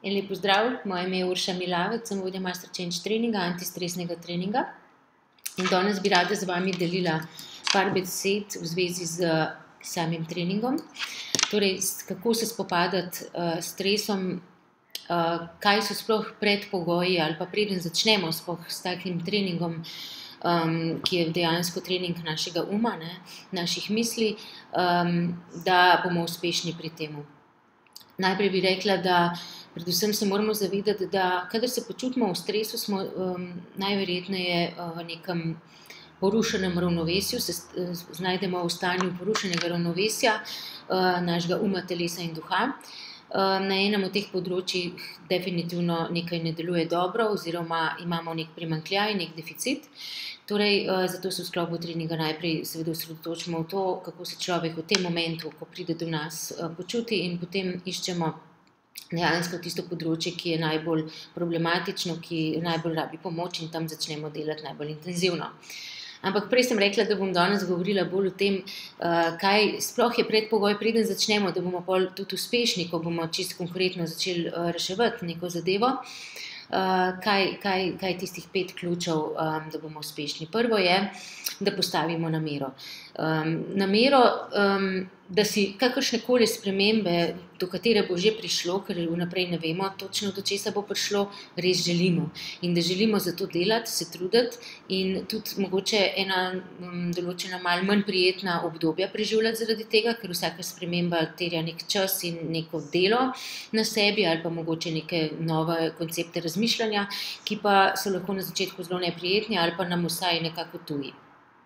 Lep pozdrav, moje ime je Urša Milavec, sem vodja Master Change treninga, antistresnega treninga. In danes bi rada z vami delila par besed v zvezi z samim treningom. Torej, kako se spopadati s stresom, kaj so sploh predpogoji ali pa preden začnemo sploh s takim treningom, ki je dejansko trening našega uma, naših misli, da bomo uspešni pri temu. Najprej bi rekla, da predvsem se moramo zavedati, da kadar se počutimo v stresu, smo najverjetneje v nekem porušenem ravnovesju, se znajdemo v stanju porušenega ravnovesja našega uma, telesa in duha. Na enem od teh področjih definitivno nekaj ne deluje dobro oziroma imamo nek primanjkljaj, nek deficit. Torej, zato se v sklopu treninga najprej seveda osredotočimo v to, kako se človek v tem momentu, ko pride do nas, počuti, in potem iščemo dejansko tisto področje, ki je najbolj problematično, ki najbolj rabi pomoč, in tam začnemo delati najbolj intenzivno. Ampak prej sem rekla, da bom danes govorila bolj o tem, kaj sploh je predpogoj, preden začnemo, da bomo pol tudi uspešni, ko bomo čisto konkretno začeli reševati neko zadevo. Kaj tistih 5 ključev, da bomo uspešni. Prvo je, da postavimo namero. Namero, da si kakršnekoli spremembe, do katere bo že prišlo, ker vnaprej ne vemo točno, do česa bo prišlo, res želimo. In da želimo za to delati, se truditi in tudi mogoče ena določena malo manj prijetna obdobja preživljati zaradi tega, ker vsaka sprememba terja nek čas in neko delo na sebi ali pa mogoče neke nove koncepte razmišljanja, ki pa so lahko na začetku zelo neprijetni ali pa nam vsaj nekako tuji.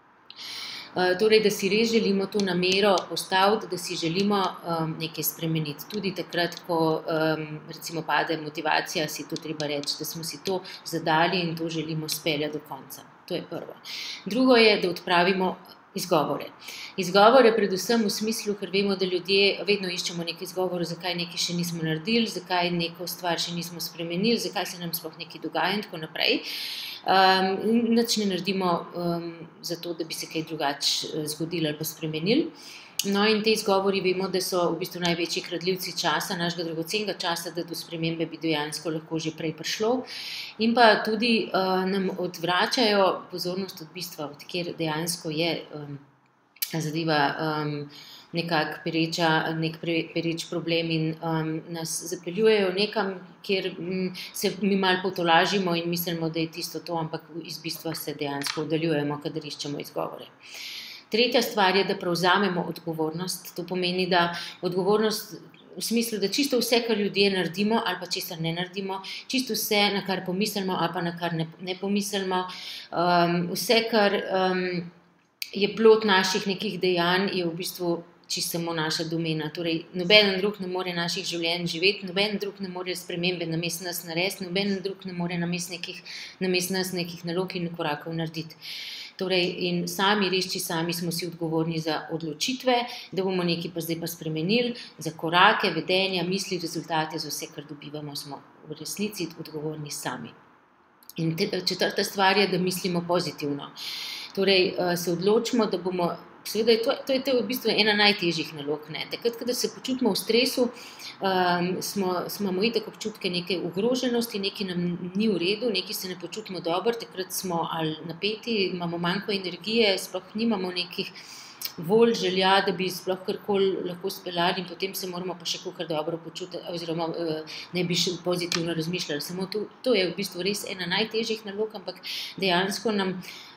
Torej, da si res želimo to namero postaviti, da si želimo nekaj spremeniti. Tudi takrat, ko recimo pade motivacija, si to treba reči, da smo si to zadali in to želimo speljati do konca. To je prvo. Drugo je, da odpravimo izgovore. Izgovore predvsem v smislu, ker vemo, da ljudje vedno iščemo nekaj izgovorov, zakaj nekaj še nismo naredili, zakaj neko stvar še nismo spremenili, zakaj se nam sploh nekaj dogaja in tako naprej. Nič ne naredimo za to, da bi se kaj drugače zgodilo ali pa spremenili. No, in te izgovori vemo, da so v bistvu največji kradljivci časa, našega dragocenega časa, da do spremembe bi dejansko lahko že prej prišlo. In pa tudi nam odvračajo pozornost od bistva, od kjer dejansko je zadeva nekako nek pereč problem in nas zapeljujejo nekam, kjer se mi malo potolažimo in mislimo, da je tisto to, ampak iz bistva se dejansko oddaljujemo, kadar iščemo izgovore. Tretja stvar je, da prevzamemo odgovornost. To pomeni, da odgovornost v smislu, da čisto vse, kar ljudje naredimo ali pa česar ne naredimo, čisto vse, na kar pomislimo ali pa na kar ne pomislimo, vse, kar je plod naših nekih dejanj, je v bistvu čisto samo naša domena. Torej, noben drug ne more naših življenj živeti, noben drug ne more spremembe namesto nas narediti, noben drug ne more namesto nas nekih nalog in korakov narediti. Torej, in sami smo si odgovorni za odločitve, da bomo nekaj pa zdaj pa spremenili, za korake, vedenja, misli, rezultate, za vse, kar dobivamo, smo v resnici odgovorni sami. In četrta stvar je, da mislimo pozitivno. Torej, se odločimo, da bomo, seveda to je v bistvu ena najtežjih nalog. Takrat, kadar se počutimo v stresu, imamo itak občutke neke ogroženosti, nekaj nam ni v redu, nekaj se ne počutimo dobro, takrat smo ali napeti, imamo manjko energije, sploh nimamo nekih volj, želja, da bi sploh karkoli lahko speljali, in potem se moramo pa še kakor dobro počutiti, oziroma ne bi še pozitivno razmišljali. Samo to je v bistvu res ena najtežjih nalog, ampak dejansko nam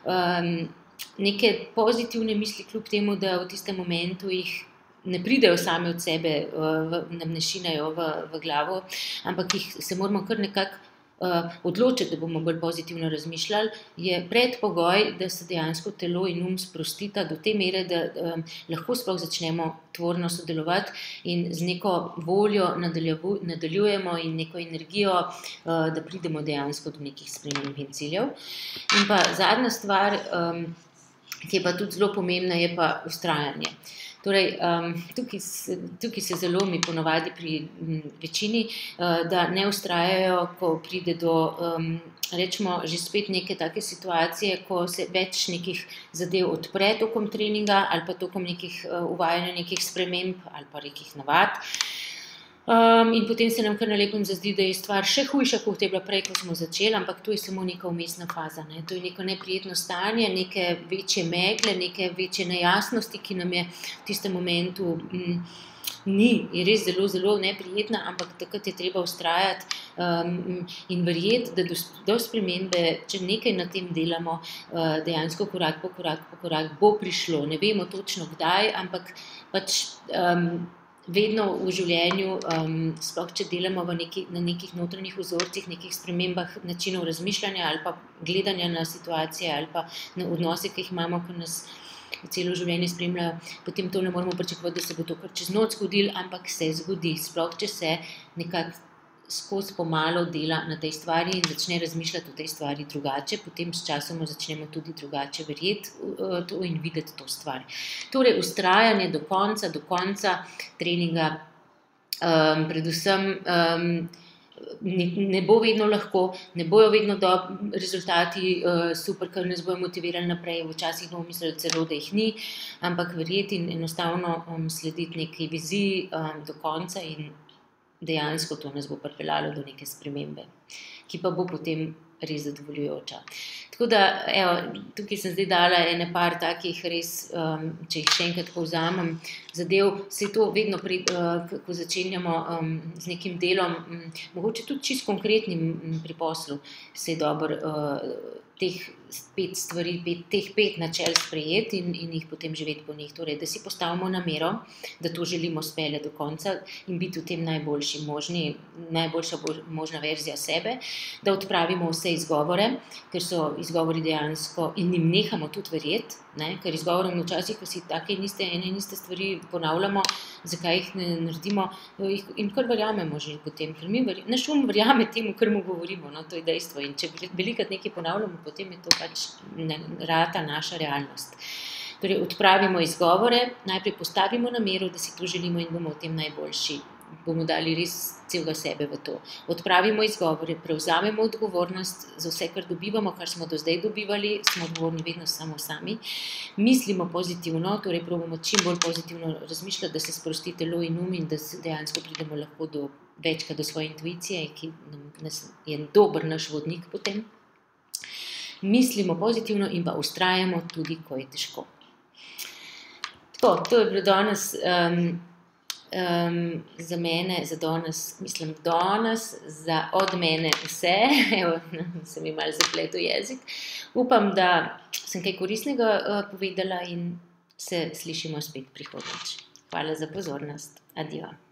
neke pozitivne misli, kljub temu, da v tistem momentu jih ne pridejo same od sebe, nam ne šinejo v glavo, ampak jih se moramo kar nekako odločiti, da bomo bolj pozitivno razmišljali, je predpogoj, da se dejansko telo in um sprostita do te mere, da lahko sploh začnemo tvorno sodelovati in z neko voljo nadaljujemo in neko energijo, da pridemo dejansko do nekih sprememb in ciljev. In pa zadnja stvar, ki je pa tudi zelo pomembna, je pa vztrajanje. Torej, tukaj se zalomi ponavadi pri večini, da ne vztrajajo, ko pride do, rečemo, že spet neke take situacije, ko se več nekih zadev odpre tokom treninga ali pa tokom nekih uvajanja nekih sprememb ali pa nekih navad. In potem se nam kar na lepem zazdi, da je stvar še hujša, kot je bila prej, ko smo začeli, ampak to je samo neka vmesna faza. Ne? To je neko neprijetno stanje, neke večje megle, neke večje nejasnosti, ki nam je v tistem momentu je res zelo, zelo neprijetna, ampak takrat je treba vztrajati in verjeti, da do spremembe, če nekaj na tem delamo, dejansko korak po korak bo prišlo. Ne vemo točno kdaj, ampak pač vedno v življenju, sploh če delamo na nekih notranjih vzorcih, nekih spremembah načinov razmišljanja ali pa gledanja na situacije ali pa na odnose, ki jih imamo, ki nas celo življenje spremljajo, potem to ne moramo pričakovati, da se bo to kar čez noč zgodilo, ampak se zgodi, sploh če se nekako skozi pomalo dela na tej stvari in začne razmišljati o tej stvari drugače, potem s časom začnemo tudi drugače verjeti to in videti to stvar. Torej, vztrajanje do konca treninga, predvsem ne bo vedno lahko, ne bojo vedno rezultati super, ker nas bojo motivirali naprej, včasih bomo mislili celo, da jih ni, ampak verjeti in enostavno slediti neki viziji do konca in dejansko to nas bo pripeljalo do neke spremembe, ki pa bo potem res zadovoljujoča. Tako da, evo, tukaj sem zdaj dala ene par takih res, če jih še enkrat povzamem, zadev, se to vedno, ko začenjamo z nekim delom, mogoče tudi čisto konkretnim pri poslu, se je dobro teh 5 stvari, teh 5 načel sprejeti in jih potem živeti po njih. Torej, da si postavimo namero, da to želimo speljati do konca in biti v tem najboljša možna verzija sebe, da odpravimo vse izgovore, ker so izgovori dejansko in jim nehamo tudi verjeti, ne? Ker izgovorom včasih, ko si take ene in iste stvari ponavljamo, zakaj jih ne naredimo, in kar verjamemo že potem, ker naš verjame temu, kar mu govorimo, no, to je dejstvo. In če velikrat nekaj ponavljamo, potem je to pač rata naša realnost. Torej, odpravimo izgovore, najprej postavimo namero, da si to želimo in bomo v tem najboljši. Bomo dali res celega sebe v to. Odpravimo izgovore, prevzamemo odgovornost za vse, kar dobivamo, kar smo do zdaj dobivali, smo odgovorni vedno samo sami. Mislimo pozitivno, torej probamo čim bolj pozitivno razmišljati, da se sprosti telo in um in da se dejansko pridemo lahko večkrat do svoje intuicije, ki je dober naš vodnik potem. Mislimo pozitivno in pa vztrajamo tudi, ko je težko. Tako, to je bilo danes za mene, za danes, mislim danes, od mene vse. Evo, se mi malo zapletel jezik. Upam, da sem kaj koristnega povedala in se slišimo spet prihodnjič. Hvala za pozornost. Adijo.